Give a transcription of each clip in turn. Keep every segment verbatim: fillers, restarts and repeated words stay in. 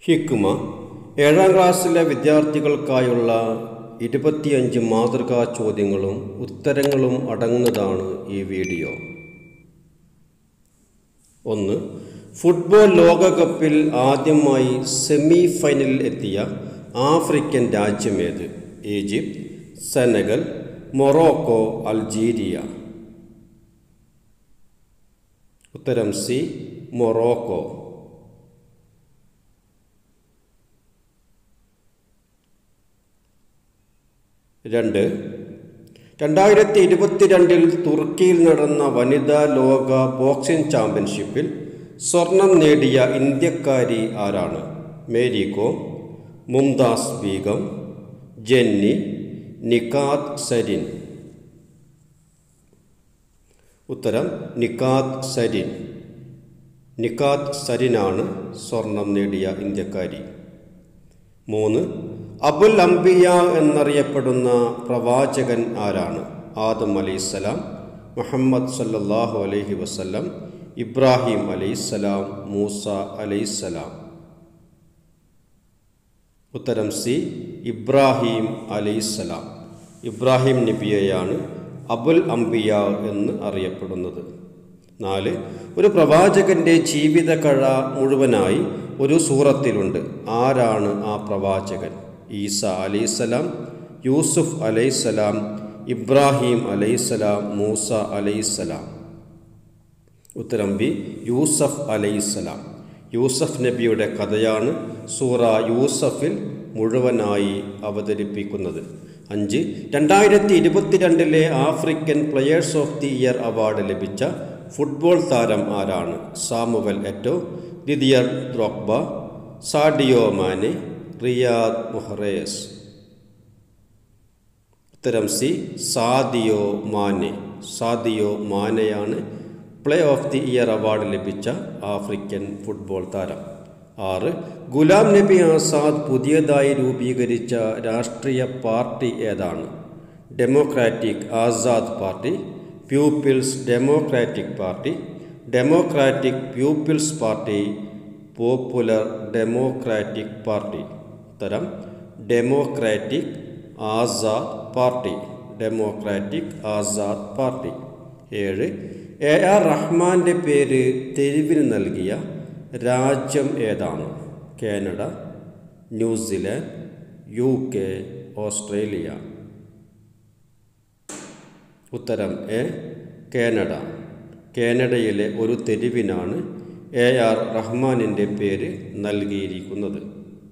ഹിക്മ ഏഴാം ക്ലാസ്സിലെ വിദ്യാർത്ഥികൾക്കായുള്ള ഇരുപത്തിയഞ്ച് മാതൃകാ ചോദ്യങ്ങളും ഉത്തരങ്ങളും അടങ്ങുന്നതാണ് ഈ വീഡിയോ. ഒന്ന്, ഫുട്ബോൾ ലോകകപ്പിൽ ആദ്യമായി സെമി ഫൈനലിൽ എത്തിയ ആഫ്രിക്കൻ രാജ്യമേത്? Egypt, Senegal, Morocco, Algeria. ഉത്തരം സി, മൊറോക്കോ. രണ്ട്, രണ്ടായിരത്തി ഇരുപത്തിരണ്ടിൽ തുർക്കിയിൽ നടന്ന വനിതാ ലോക ബോക്സിംഗ് ചാമ്പ്യൻഷിപ്പിൽ സ്വർണം നേടിയ ഇന്ത്യക്കാരി ആരാണ്? മേരി കോം, മുംതാസ് ബീഗം, ജെന്നി, നിഖാത് സരിൻ. ഉത്തരം നിഖാത് സരിൻ. നിഖാത് സരിനാണ് സ്വർണം നേടിയ ഇന്ത്യക്കാരി. മൂന്ന്, അബുൽ അംബിയ എന്നറിയപ്പെടുന്ന പ്രവാചകൻ ആരാണ്? ആദം അലൈഹിസ്സലാം, മുഹമ്മദ് സല്ലല്ലാഹു അലൈഹി വസല്ലം, ഇബ്രാഹിം അലൈഹിസ്സലാം, മൂസ അലൈഹിസ്സലാം. ഉത്തരം സി, ഇബ്രാഹിം അലൈഹിസ്സലാം. ഇബ്രാഹിം നബിയെയാണ് അബുൽ അംബിയ എന്ന് അറിയപ്പെടുന്നത്. നാല്, ഒരു പ്രവാചകന്റെ ജീവിത കഥ മുഴുവനായി ഒരു സൂറത്തിലുണ്ട്. ആരാണ് ആ പ്രവാചകൻ? ഈസ അലൈഹിസ്സലാം, യൂസുഫ് അലൈഹിസ്സലാം, ഇബ്രാഹിം അലൈഹിസ്സലാം, മൂസ അലൈഹിസ്സലാം. ഉത്തരം ബി, യൂസഫ് അലൈഹിസ്സലാം. യൂസഫ് നബിയുടെ കഥയാണ് സൂറ യൂസഫിൽ മുഴുവനായി അവതരിപ്പിക്കുന്നത്. അഞ്ച്, രണ്ടായിരത്തി ഇരുപത്തിരണ്ടിലെ African players of the year award ലഭിച്ച ഫുട്ബോൾ താരം ആരാണ്? Samuel Eto'o, Didier Drogba, Sadio Mane, Riyad Mahrez. ഉത്തരം സി, സാദിയോ മാനെ. സാദിയോ മാനെയാണ് play of the year award ലഭിച്ച ആഫ്രിക്കൻ ഫുട്ബോൾ താരം. ആറ്, ഗുലാം നബി ആസാദ് പുതിയതായി രൂപീകരിച്ച രാഷ്ട്രീയ പാർട്ടി ഏതാണ്? Democratic Azad Party, People's Democratic Party, Democratic People's Party, Popular Democratic Party. ഉത്തരം Democratic Azad Party. Democratic Azad Party. ഏഴ്, എ ആർ റഹ്മാന്റെ പേര് തെരുവിന് നൽകിയ രാജ്യം ഏതാണ്? Canada, New Zealand, U K, Australia. ഉത്തരം എ, കാനഡ. കാനഡയിലെ ഒരു തെരുവിനാണ് എ ആർ റഹ്മാനിൻ്റെ പേര് നൽകിയിരിക്കുന്നത്.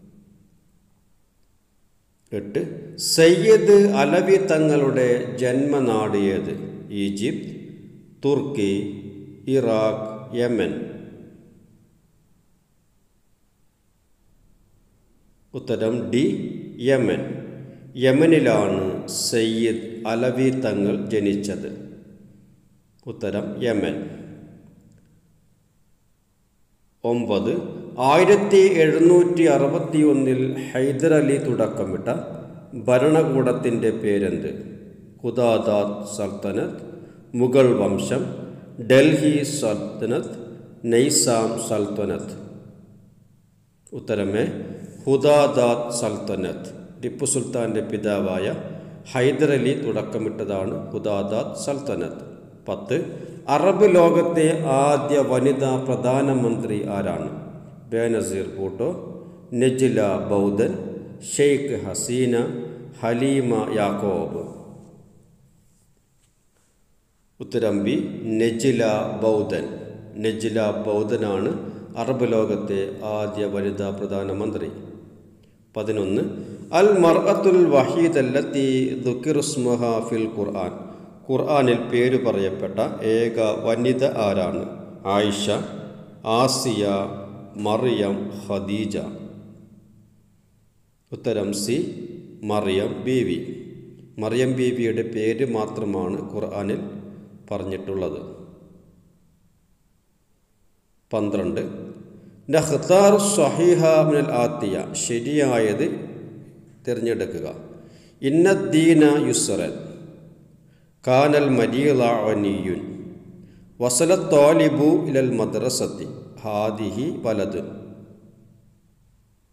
എട്ട്, സയ്യിദ് അലവി തങ്ങളുടെ ജന്മനാട് ഏത്? Egypt, Turkey, Iraq, Yemen. ഉത്തരം ഡി, യമൻ. യമനിലാണ് സയ്യിദ് അലവി തങ്ങൾ ജനിച്ചത്. ഉത്തരം യമൻ. ഒമ്പത്, ആയിരത്തി എഴുന്നൂറ്റി അറുപത്തി ഒന്നിൽ ഹൈദരലി തുടക്കമിട്ട ഭരണകൂടത്തിൻ്റെ പേരെന്ത്? ഖുദാദാത്ത് സൽത്തനത്ത്, മുഗൾ വംശം, ഡൽഹി സൽത്തനത്ത്, നൈസാം സൽത്തനത്ത്. ഉത്തരമേ, ഖുദാദാത്ത് സൽത്തനത്ത്. ടിപ്പു സുൽത്താൻ്റെ പിതാവായ ഹൈദരലി തുടക്കമിട്ടതാണ് ഖുദാദാത്ത് സൽത്തനത്ത്. പത്ത്, അറബ് ലോകത്തെ ആദ്യ വനിതാ പ്രധാനമന്ത്രി ആരാണ്? Benazir Bhutto, Najla ബൗദൻ, Sheikh Hasina, Halimah Yacob. ഉത്തരം ബി, നജ്ല ബൗദൻ. നജ്ല ബൗദനാണ് അറബ് ലോകത്തെ ആദ്യ വനിതാ പ്രധാനമന്ത്രി. പതിനൊന്ന്, അൽ മർഅത്തുൽ വഹീദല്ലത്തി ദുക്കിറുസ്മുഹ ഫിൽ ഖുർആൻ. ഖുർആനിൽ പേരു പറയപ്പെട്ട ഏക വനിത ആരാണ്? ആയിഷ, ആസിയ, മറിയം, ഖദീജ. ഉത്തരം സി, മറിയം ബീവി. മറിയം ബീവിയുടെ പേര് മാത്രമാണ് ഖുർആനിൽ പറഞ്ഞിട്ടുള്ളത്. പന്ത്രണ്ട്, നഖ്താർ സ്വഹീഹ മിനൽ ആത്തിയ. ശരിയായത് തിരഞ്ഞെടുക്കുക. ഇന്നദ്ദീന യുസ്റൻ, കാനൽ മരീള അനിയുൻ, വസലത്ത് താലിബു ഇലൽ മദ്രസത്തി, ഹാദിഹി വലദുൻ.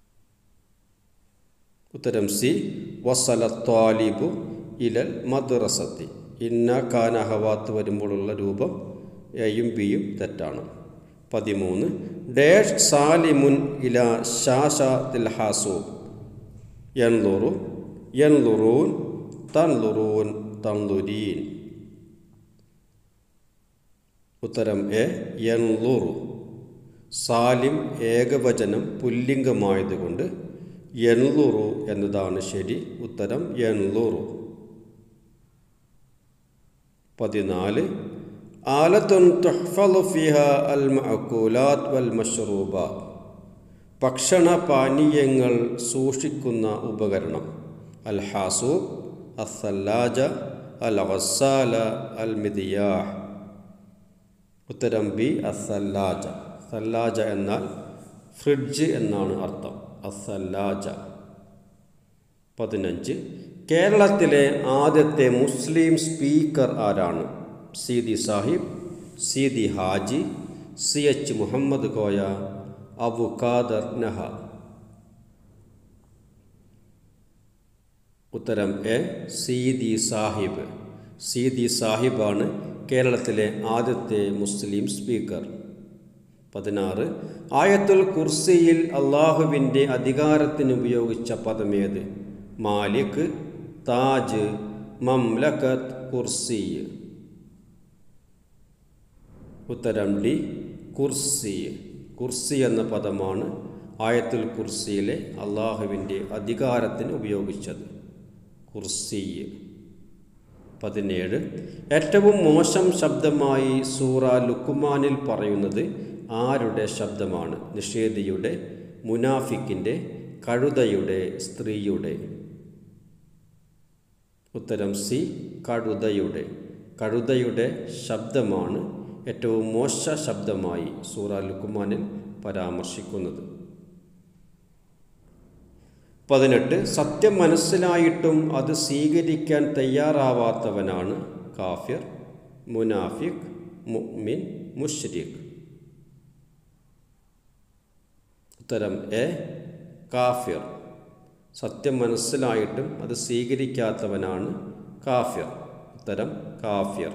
ഉത്തരം സി വസല ത്വാലിബു ഇലൽ മദ്റസത്തി. ഇന്ന കാന ഹവാത്ത് വരുമ്പോഴുള്ള രൂപം എയും ബിയും തെറ്റാണ്. പതിമൂന്ന് ഡാഷ് സാലിമുൻ ഇല ഷാഷാത്തിൽ ഹാസൂബ് യൻലുറു യൻലുറൂൻ തൻലുറൂൻ തൻലുരീൻ. ഉത്തരം എ യൻലുറു. സാലിം ഏകവചനം പുല്ലിംഗമായതുകൊണ്ട് യൻലുറു എന്നതാണ് ശരി. ഉത്തരം യൻലുറു. പതിനാല് ആലത്തുൻ തുഹ്ഫളു ഫിഹാ അൽ മഅകൂലാത്ത് വൽ മശ്റൂബാത്ത്. ഭക്ഷണ പാനീയങ്ങൾ സൂക്ഷിക്കുന്ന ഉപകരണം. അൽ ഹാസൂബ്, അസ്സല്ലാജ, അൽ ഗസ്സാല, അൽ മിദിയാഹ്. ഉത്തരം ബി അസ്സല്ലാജ. സല്ലാജ എന്നാൽ ഫ്രിഡ്ജ് എന്നാണ് അർത്ഥം. അസ്സല്ലാജ. പതിനഞ്ച് കേരളത്തിലെ ആദ്യത്തെ മുസ്ലിം സ്പീക്കർ ആരാണ്? Seethi Sahib, Seethi Haji, C H Muhammad Koya, Abu Khader Naha. ഉത്തരം എ സീതി സാഹിബ്. സീതി സാഹിബാണ് കേരളത്തിലെ ആദ്യത്തെ മുസ്ലിം സ്പീക്കർ. പതിനാറ് ആയത്തുൽ കുർസിയിൽ അള്ളാഹുവിൻ്റെ അധികാരത്തിന് ഉപയോഗിച്ച പദമേത്? മാലിക്, താജ്, മംലക്കത്ത്, കുർസി. ഉത്തരം ഡി കുർസി. കുർസി എന്ന പദമാണ് ആയത്തുൽ കുർസിയിലെ അള്ളാഹുവിൻ്റെ അധികാരത്തിന് ഉപയോഗിച്ചത്. കുർസി. പതിനേഴ് ഏറ്റവും മോശം ശബ്ദമായി സൂറ ലുക്മാനിൽ പറയുന്നത് ആരുടെ ശബ്ദമാണ്? നിഷേധിയുടെ, മുനാഫിക്കിൻ്റെ, കഴുതയുടെ, സ്ത്രീയുടെ. ഉത്തരം സി കഴുതയുടെ. കഴുതയുടെ ശബ്ദമാണ് ഏറ്റവും മോശ ശബ്ദമായി സൂറ ലുക്മാനിൽ പരാമർശിക്കുന്നത്. പതിനെട്ട് സത്യം മനസ്സിലായിട്ടും അത് സ്വീകരിക്കാൻ തയ്യാറാവാത്തവനാണ് കാഫിർ, മുനാഫിഖ്, മുഅ്മിൻ, മുശ്രിക്. ഉത്തരം എ കാഫിർ. സത്യം മനസ്സിലായിട്ടും അത് സ്വീകരിക്കാത്തവനാണ് കാഫിർ. ഉത്തരം കാഫിർ.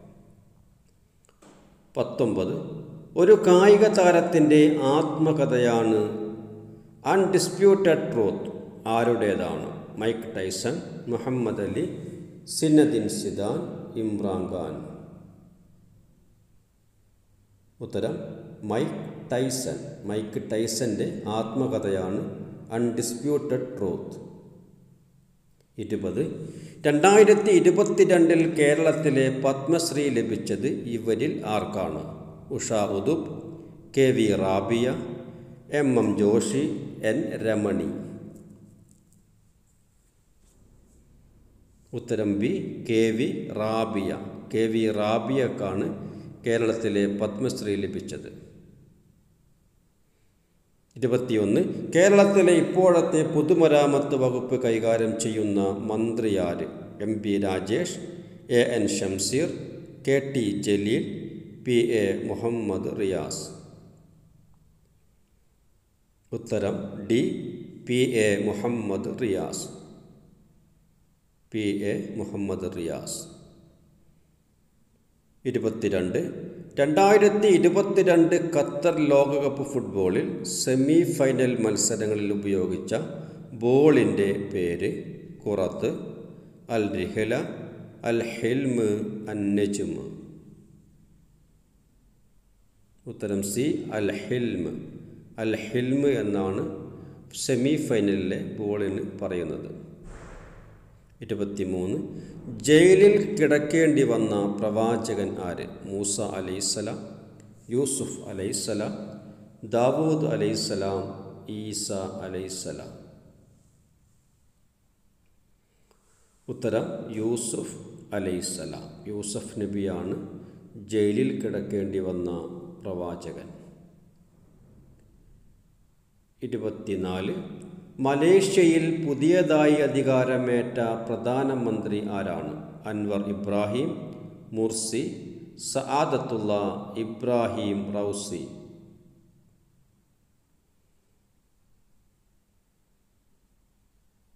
പത്തൊമ്പത് ഒരു കായിക താരത്തിൻ്റെ ആത്മകഥയാണ് അൺഡിസ്പ്യൂട്ടഡ് ട്രൂത്ത്. ആരുടേതാണ്? Mike Tyson, Muhammad Ali, Zinedine Zidane, Imran Khan. ഉത്തരം മൈക്ക് ടൈസൺ. മൈക്ക് ടൈസൻ്റെ ആത്മകഥയാണ് അൺഡിസ്പ്യൂട്ടഡ് ട്രൂത്ത്. ഇരുപത് രണ്ടായിരത്തി ഇരുപത്തിരണ്ടിൽ കേരളത്തിലെ പത്മശ്രീ ലഭിച്ചത് ഇവരിൽ ആർക്കാണ്? Usha Udupa, K V Rabiya, M M Joshi, N Ramani. ഉത്തരം B K V Rabiya. K V റാബിയക്കാണ് കേരളത്തിലെ പത്മശ്രീ ലഭിച്ചത്. ഇരുപത്തിയൊന്ന് കേരളത്തിലെ ഇപ്പോഴത്തെ പൊതുമരാമത്ത് വകുപ്പ് കൈകാര്യം ചെയ്യുന്ന മന്ത്രി ആര്? M P Rajesh, A N Shamseer, K T Jaleel, P A Muhammad Riyas. ഉത്തരം D P A Muhammad Riyas. P A Muhammad Riyas. ഇരുപത്തിരണ്ട് രണ്ടായിരത്തി ഇരുപത്തിരണ്ട് ഖത്തർ ലോകകപ്പ് ഫുട്ബോളിൽ സെമി ഫൈനൽ മത്സരങ്ങളിൽ ഉപയോഗിച്ച ബോളിൻ്റെ പേര്? ഖുറത്ത്, അൽ റിഹല, അൽ ഹിൽമ്, അൻ നജ്മ്. ഉത്തരം സി അൽ ഹിൽമ്. അൽ ഹിൽമ് എന്നാണ് സെമി ഫൈനലിലെ ബോളിന് പറയുന്നത്. ഇരുപത്തിമൂന്ന് ജയിലിൽ കിടക്കേണ്ടി വന്ന പ്രവാചകൻ ആര്? മൂസ അലൈഹിസ്സലാം, യൂസുഫ് അലൈഹിസ്സലാം, ദാവൂദ് അലൈഹിസ്സലാം, ഈസ അലൈഹിസ്സലാം. ഉത്തരം യൂസുഫ് അലൈഹിസ്സലാം. യൂസുഫ് നബിയാണ് ജയിലിൽ കിടക്കേണ്ടി വന്ന പ്രവാചകൻ. ഇരുപത്തിനാല് മലേഷ്യയിൽ പുതിയതായി അധികാരമേറ്റ പ്രധാനമന്ത്രി ആരാണ്? അൻവർ ഇബ്രാഹിം, മുർസി, സആദത്തുള്ള, ഇബ്രാഹിം റൗസി.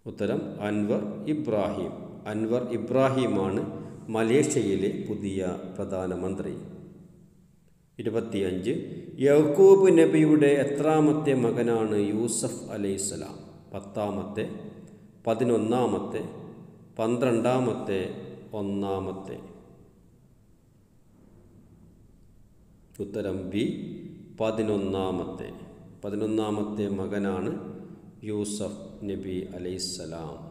ഉത്തരം അൻവർ ഇബ്രാഹിം. അൻവർ ഇബ്രാഹിമാണ് മലേഷ്യയിലെ പുതിയ പ്രധാനമന്ത്രി. ഇരുപത്തിയഞ്ച്. യഹൂബ് നബിയുടെ എത്രാമത്തെ മകനാണ് യൂസഫ് അലൈഹിസ്സലാം? പത്താമത്തെ, പതിനൊന്നാമത്തെ, പന്ത്രണ്ടാമത്തെ, ഒന്നാമത്തെ? ഉത്തരം ബി, പതിനൊന്നാമത്തെ. പതിനൊന്നാമത്തെ മകനാണ് യൂസഫ് നബി അലൈഹിസ്സലാം.